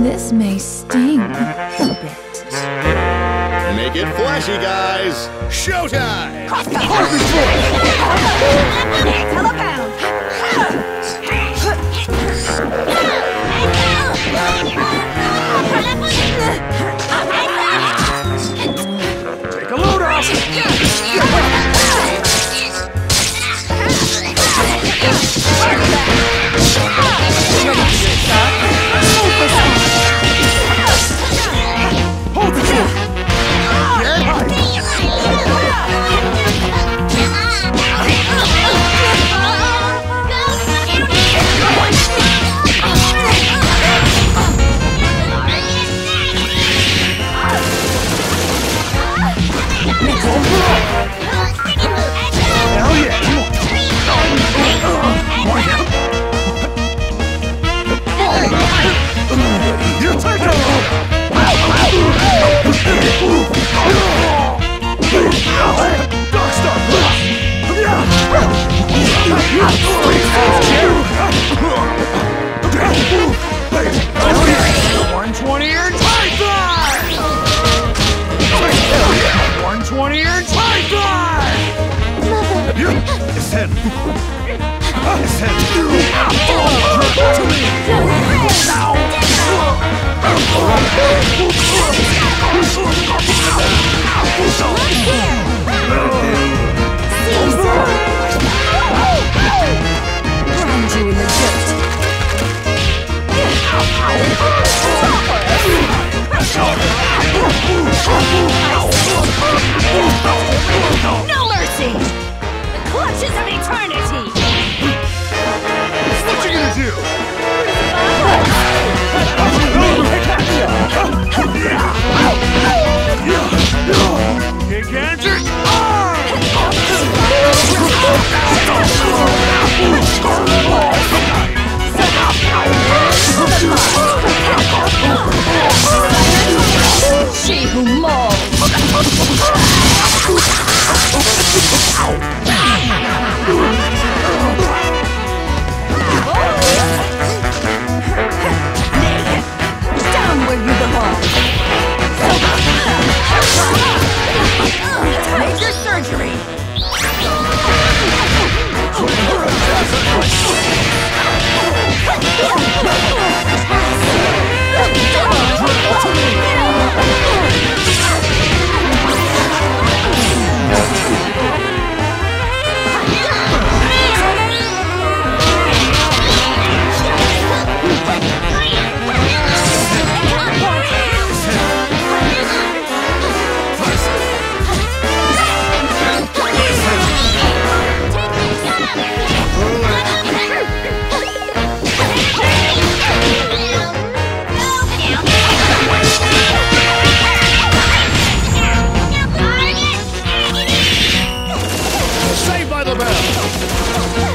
This may sting a bit. Make it flashy, guys! Showtime! Take a load off! Hold it! Hell yeah! You take it! Darkstar, please! 120 earned high five! 120 earned high five! His head. His head. Grind you in the dirt. No mercy! The clutches of eternity! What you gonna do? Kick answer! She who mauls! Down where you belong! Major surgery! Saved by the bell!